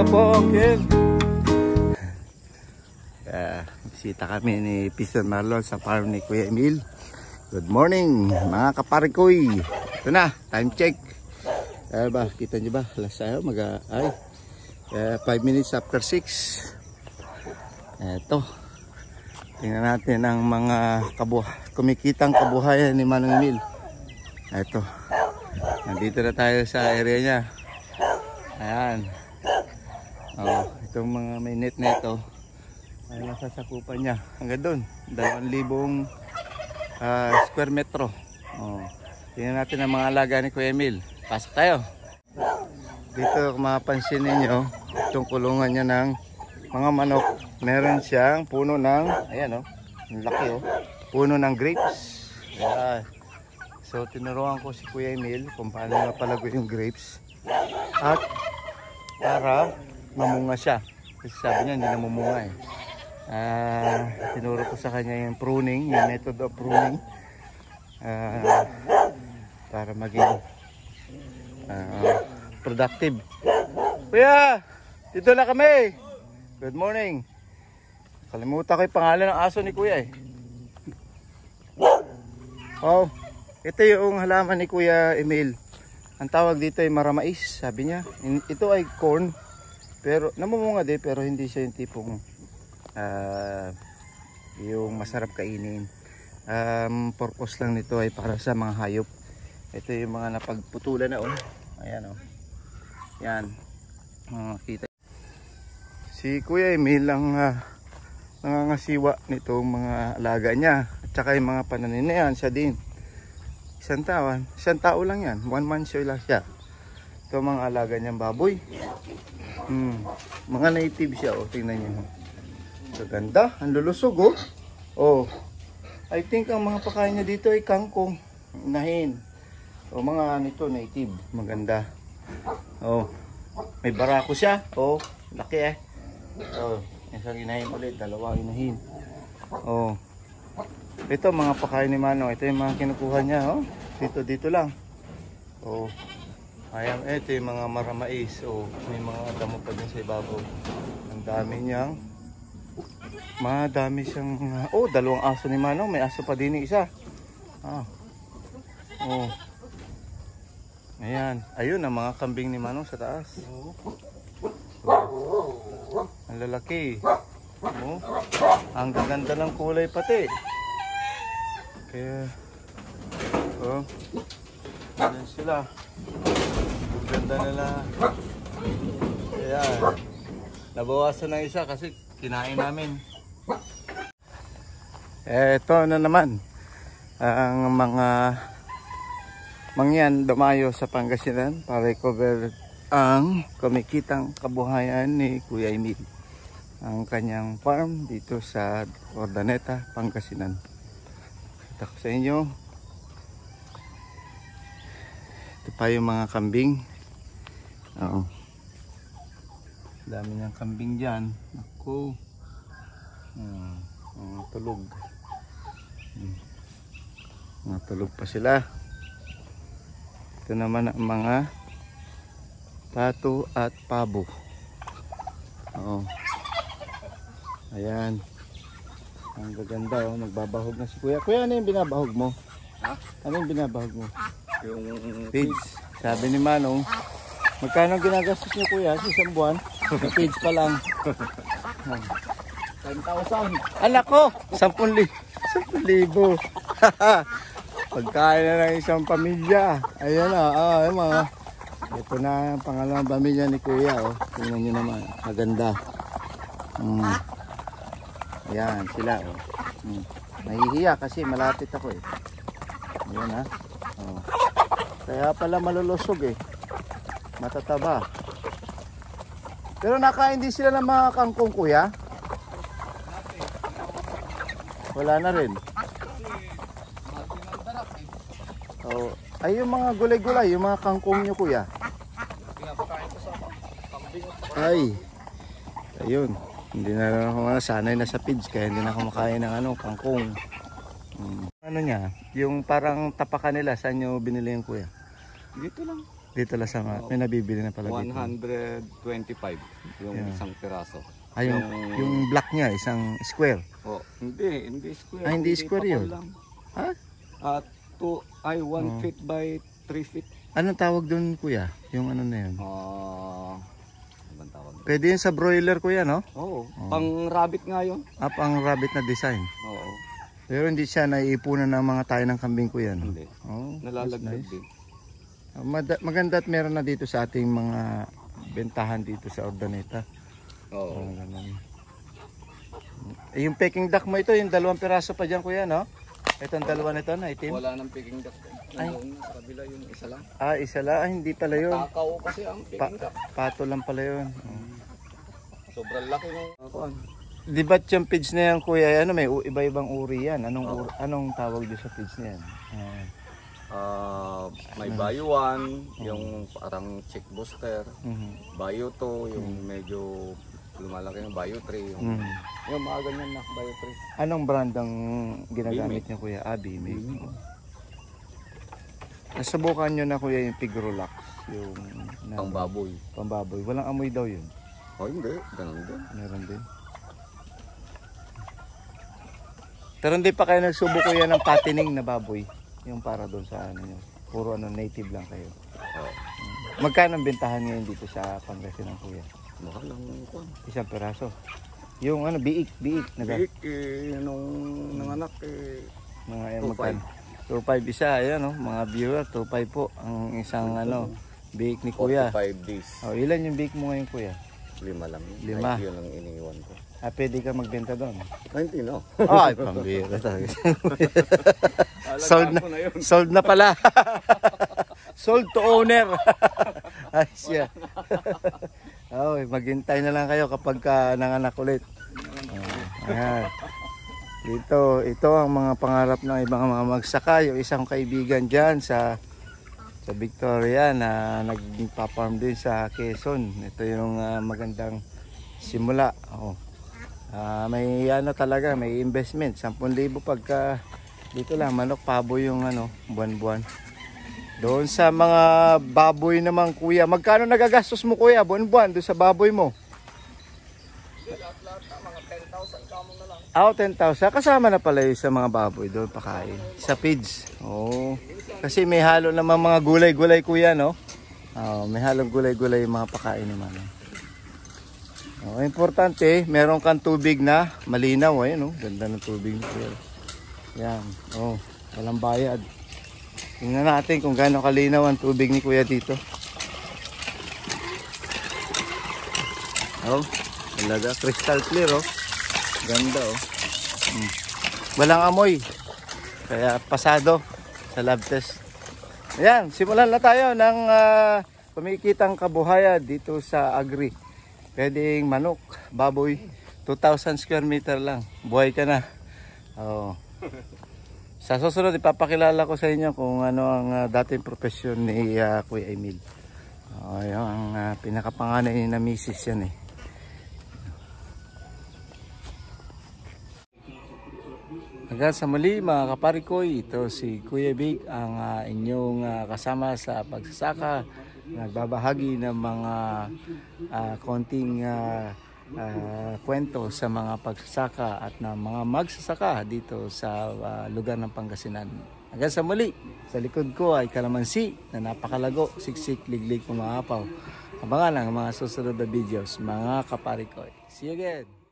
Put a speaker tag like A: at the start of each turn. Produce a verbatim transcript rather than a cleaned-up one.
A: umaga po, Uncle. Uh, bisita kami ni Piston Marlon sa farm ni Kuya Emil. Good morning mga kaparikoy. Ito na, time check. Uh, ba, kita nyo ba? Alas tayo, mag ay five uh, minutes after six. Ito. Tingnan natin ang mga kabuh kumikitang kabuhayan ni Manong Emil. Ito. Nandito na tayo sa area niya. Ayan. Oh, itong mga may net na ito ay nasasakupan niya hanggang doon, dalawang libong uh, square metro. Oh, tingnan natin ang mga alaga ni Kuya Emil. Pasok tayo. Dito kung mapapansin ninyo, itong kulungan niya ng mga manok, meron siyang puno ng, ayan oh, ang laki oh, puno ng grapes. Ayan. So tinuruan ko si Kuya Emil kung paano napalago yung grapes at para mamunga siya. Kasi sabi niya hindi na mamunga eh. Uh, tinuro ko sa kanya yung pruning, yung method of pruning, uh, para maging uh, productive. Kuya, dito na kami. Good morning. Kalimutan ko yung pangalan ng aso ni Kuya eh. Oh, ito yung halaman ni Kuya Emil. Ang tawag dito ay maramais, sabi niya. Ito ay corn, pero namumunga din, pero hindi siya yung tipong uh, yung masarap kainin. Um, purpose lang nito ay para sa mga hayop. Ito yung mga napagputulan na oh. Ayan oh. Yan. Makikita. Si Kuya Emil ang uh, nangangasiwa nitong mga alaga niya. At saka yung mga pananin na yan, siya din. Isang taon, isang tao lang yan. One month show lang siya. Ito mga alaga niyang baboy. Hmm. Mga native siya. O, tingnan niyo. So, ganda. Ang lulusog oh. Oh. I think ang mga pakain niya dito ay kangkong. Inahin. O, mga nito native. Maganda. Oh. May barako siya. Oh. Laki eh. Oh. Isang inahin ulit. Dalawa inahin. Oh. Ito mga pakain ni Manong. Ito yung mga kinukuha niya oh. Dito dito lang. Oh. Ayan, ito yung mga maramais. Oh, may mga damo pa din sa ibabaw. Ang dami niyang madami siyang oh, dalawang aso ni Manong. May aso pa din isa. Ah. Oh. Ayan. Ayun ang mga kambing ni Manong sa taas. Oh. Ang lalaki. Oh. Ang gaganda ng kulay pati. Kaya, oh, yan sila. Ang ganda nila. Kaya, nabawasan ng isa kasi kinain namin. Eto na naman. Ang mga mangyan dumayo sa Pangasinan para i-cover ang kumikitang kabuhayan ni Kuya Emil. Ang kanyang farm dito sa Ordaneta, Pangasinan. Kita ko sa inyo. Ito pa yung mga kambing. Oo. Dami ng kambing dyan. Ako. Hmm. Mga tulog. Hmm. Mga tulog pa sila. Ito naman ang mga pato at pabo. Oo. Ayan. Ang gaganda oh, magbabahog na si Kuya. Kuya, ano yung binabahog mo? Ha? Ano yung binabahog mo? Yung feeds. Sabi ni Manong, magkano ginagastos niyo Kuya sa isang buwan? Yung feeds pa lang. ten thousand. Anak ko, ten libo. Pagkain na ng isang pamilya. Ayan na, ah, ah, mga. Ito na ang pangalawang pamilya ni Kuya. Oh. Tingnan nyo naman, maganda. Hmm. Ayan sila oh. Hmm. Nahihiya kasi malapit ako eh. Ayan ha. Oh. Kaya pala malulusog eh. Matataba. Pero nakain din sila ng mga kangkong Kuya? Wala na rin. Oh. Ay yung mga gulay-gulay, yung mga kangkong nyo Kuya. Ay. Ayun. Hindi na ako sanay na sa feeds kaya hindi na ako makain ng ano, kangkong. Hmm. Ano niya, yung parang tapakan nila, saan nyo binili yung Kuya?
B: Dito lang.
A: Dito lang sa may nabibili na pala dito.
B: one hundred twenty-five yung
A: Yeah.
B: isang piraso.
A: Ay, yung,
B: Yung-
A: yung black niya, isang square.
B: Oh, hindi, hindi square.
A: Ah, hindi square
B: pa
A: yun.
B: lang.
A: Ha?
B: At two, ay one
A: Oh.
B: feet by three feet.
A: Anong tawag doon, kuya? Yung ano na yun?
B: Ah, ano bang tawag?
A: Pwede yun sa broiler, kuya, no?
B: Oo,
A: Oh.
B: pang rabbit nga yun.
A: Up ang rabbit na design.
B: Oo,
A: Pero hindi siya naiipunan ng mga tayo ng kambing, kuya, no?
B: hindi.
A: Oh, that's
B: Nalalagdag
A: nice.
B: din.
A: Ah, mada- maganda at meron na dito sa ating mga bentahan dito sa Ordaneta.
B: Oo.
A: Oh, ganun. Eh, yung peking duck mo ito, yung dalawang piraso pa dyan, kuya, no? Itong dalawa nito na itim.
B: Wala nang picking duck.
A: Ay.
B: Yung sa kabila yung isa lang.
A: Ah, isa lang. Ah, hindi pala yun.
B: Takaw kasi ang
A: Pa
B: picking duck.
A: pato lang pala yun. Oh.
B: Sobrang laki ng kuan.
A: Di ba't yung pigs na yan, kuya, ano, may u- iba-ibang uri yan? Anong, uri, anong tawag doon sa pigs na yan? Ah,
B: Ah, may Bayo one, yung parang chick booster.
A: mhm.
B: Bayo two, yung medyo lumalaki yung Bayo three. Yung,
A: Mhm.
B: yung mga ganyan na Bayo three.
A: Anong brand ang ginagamit niyo, kuya? Ah, Bimig.
B: Bimig.
A: Nasubukan nyo na, kuya, yung Pigrolax, yung na,
B: Pangbaboy.
A: pambaboy. Walang amoy daw yun.
B: Oh, hindi. Ganun din.
A: Meron din. Pero hindi pa kayo nagsubo, kuya, ng patining na baboy. Yung para doon sa ano nyo. Puro ano, native lang kayo.
B: Oh.
A: Magkano ang bentahan ngayon dito sa Pangasinan, kuya?
B: Mahal ang kuan.
A: Isang peraso. Yung ano, biik, biik. Naga,
B: Big, eh, nung nanganak, eh,
A: mga eh,
B: two
A: magkano? two five isa, ayan, no? Mga viewer, two five po. Ang isang ano, biik ni kuya.
B: forty-five days.
A: Oh, ilan yung biik mo ngayon, kuya?
B: Lima lang.
A: Lima.
B: Ay, yun ang iniwan ko.
A: Ah, pwede ka magbenta doon.
B: ninety, no?
A: Ay, pambira talaga. Sold na, sold na pala. Sold to owner. Ay siya. Oh, maghintay na lang kayo kapag ka nanganak ulit. Oh, ayan. Dito, ito ang mga pangarap ng ibang mga magsaka. Yung isang kaibigan dyan sa sa Victoria na nagpa-farm din sa Quezon. Ito yung uh, magandang simula. Oh. Uh, may ano talaga, may investment. ten thousand pagka dito lang, manok, pabo yung ano, buwan-buwan. Doon sa mga baboy naman, kuya, magkano nagagastos mo, kuya, buwan-buwan doon sa baboy mo?
B: Mga ten thousand kamo na lang.
A: Ah, ten thousand. Kasama na pala yung sa mga baboy doon pakain. Sa feeds. Oo. Kasi may halo naman mga gulay-gulay, kuya, no? Oo, may halong gulay-gulay yung mga pakain naman. Oh, importante, meron kang tubig na malinaw, eh, no? Ganda ng tubig, kuya. Yan. Oh, walang bayad. Tingnan natin kung gaano kalinaw ang tubig ni kuya dito. Oh, talaga crystal clear, oh. Ganda, oh. Hmm. Walang amoy. Kaya pasado sa lab test. Ayan, simulan na tayo ng uh, kumikitang kabuhayan dito sa Agri. Pwedeng manok, baboy, two thousand square meter lang. Buhay ka na. Oh. Sa susunod, ipapakilala ko sa inyo kung ano ang uh, dating profesyon ni uh, Kuya Emil. Oh, yung ang uh, pinakapanganay ni na misis yan, eh. Hanggang sa muli, mga kaparikoy, ito si Kuya Big, ang uh, inyong uh, kasama sa pagsasaka. Nagbabahagi ng mga uh, konting uh, uh, kwento sa mga pagsasaka at ng mga magsasaka dito sa uh, lugar ng Pangasinan. Hanggang sa muli, sa likod ko ay kalamansi na napakalago, siksik, liglig, kumahapaw. Abangan ang mga susunod na videos, mga kaparikoy. See you again!